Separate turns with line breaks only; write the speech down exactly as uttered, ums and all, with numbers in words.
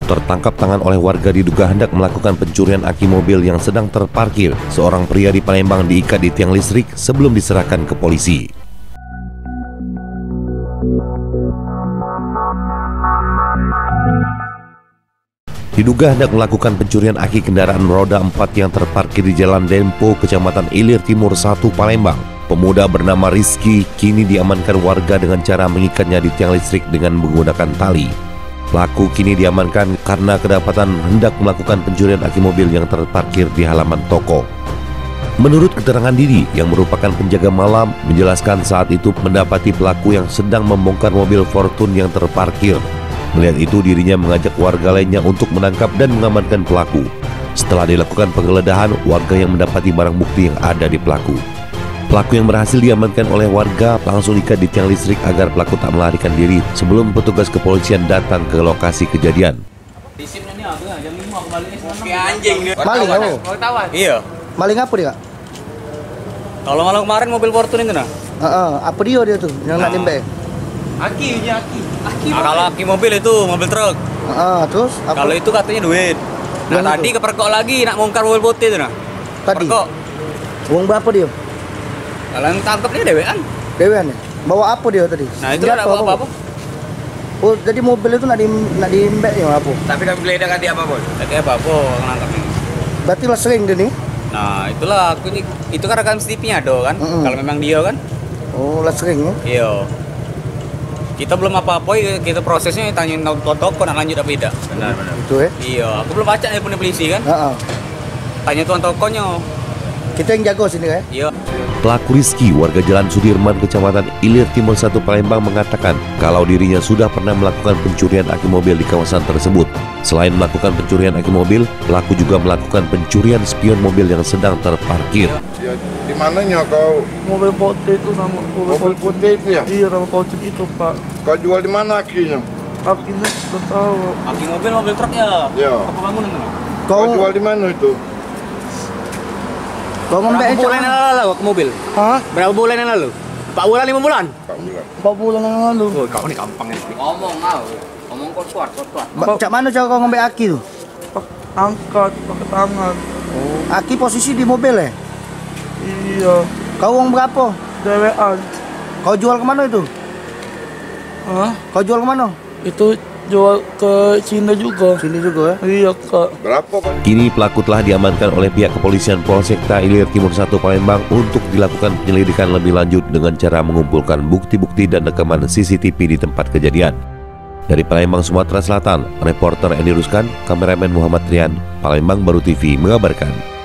tertangkap tangan oleh warga diduga hendak melakukan pencurian aki mobil yang sedang terparkir. Seorang pria di Palembang diikat di tiang listrik sebelum diserahkan ke polisi. Diduga hendak melakukan pencurian aki kendaraan roda empat yang terparkir di Jalan Dempo, Kecamatan Ilir Timur satu, Palembang. Pemuda bernama Rizky kini diamankan warga dengan cara mengikatnya di tiang listrik dengan menggunakan tali. Pelaku kini diamankan karena kedapatan hendak melakukan pencurian aki mobil yang terparkir di halaman toko. Menurut keterangan Didi yang merupakan penjaga malam, menjelaskan saat itu mendapati pelaku yang sedang membongkar mobil Fortune yang terparkir. Melihat itu, dirinya mengajak warga lainnya untuk menangkap dan mengamankan pelaku. Setelah dilakukan penggeledahan, warga yang mendapati barang bukti yang ada di pelaku. Pelaku yang berhasil diamankan oleh warga langsung diikat di tiang listrik agar pelaku tak melarikan diri sebelum petugas kepolisian datang ke lokasi kejadian.
Maling kamu?
Iya.
Maling apa dia?
Kalau malam kemarin mobil Fortune itu nah.
Heeh, apa dia dia tuh yang nak dembek?
Aki, ini aki. Aki. Nah, kalau aki mobil itu mobil truk.
Heeh, terus apa?
Kalau itu katanya duit. Nah,
Yang
tadi
itu?
kepergok lagi nak bongkar mobil putih itu nah.
Tadi.
Pergok.
Uang berapa dia?
Kalau yang tangkap dia dewean.
Dewan ya? Bawa apa dia tadi?
Nah, itu
Senjata
enggak bawa apa-apa.
Oh, jadi mobil itu nak di nak diembek ya apa?
Tapi kami geledah kan dia apa, Bos? Tadi apa-apa nangkapnya.
Berarti lah sering dia nih.
Nah, itulah aku ini itu kan rekam C C T V-nya do kan.
Mm-mm.
Kalau memang dia kan.
Oh, lah sering ya.
Iya. Kita belum apa-apa, kita prosesnya tanyain toko nak lanjut apa tidak. Benar, benar.
Itu ya.
Iya, aku belum baca nelpon polisi kan.
Heeh.
Tanya tuan tokonya.
Kita yang jago sini ya.
Iya.
Pelaku Rizky, warga Jalan Sudirman, Kecamatan Ilir Timur satu, Palembang, mengatakan kalau dirinya sudah pernah melakukan pencurian aki mobil di kawasan tersebut. Selain melakukan pencurian aki mobil, pelaku juga melakukan pencurian spion mobil yang sedang terparkir.
Ya, di mananya kau?
Mobil putih itu sama
Mobil putih itu ya?
Iya, sama Fortune itu, Pak.
Kau jual di mana akinya?
Akhirnya sudah tahu.
Aki mobil mobil truk ya.
Ya.
Apa bangunan tuh?
Kau
Kau
jual di mana itu?
kau ngembek
Berapa
aja.
bulan yang lalu ke mobil?
Hah?
Berapa bulan yang lalu? Empat bulan, lima bulan?
Kau bilang.
Empat bulan yang lalu.
Oh, kau ini gampang ya. Ngomong kau. Ngomong kau kuat, kuat, kuat.
Ba- Cak mana cara kau ngembek aki tuh?
Pak, angkat pakai tangan.
Aki posisi di mobil ya?
Iya,
Kau uang berapa?
dewean.
Kau jual kemana itu?
Hah?
Kau jual kemana?
Itu jual ke Cina juga.
Sini juga ya.
Iya, Kak.
Berapa kau?
Kini pelaku telah diamankan oleh pihak kepolisian Polsekta Ilir Timur satu, Palembang untuk dilakukan penyelidikan lebih lanjut dengan cara mengumpulkan bukti-bukti dan rekaman C C T V di tempat kejadian. Dari Palembang, Sumatera Selatan, reporter Edi Ruskan, kameramen Muhammad Rian, Palembang Baru T V mengabarkan.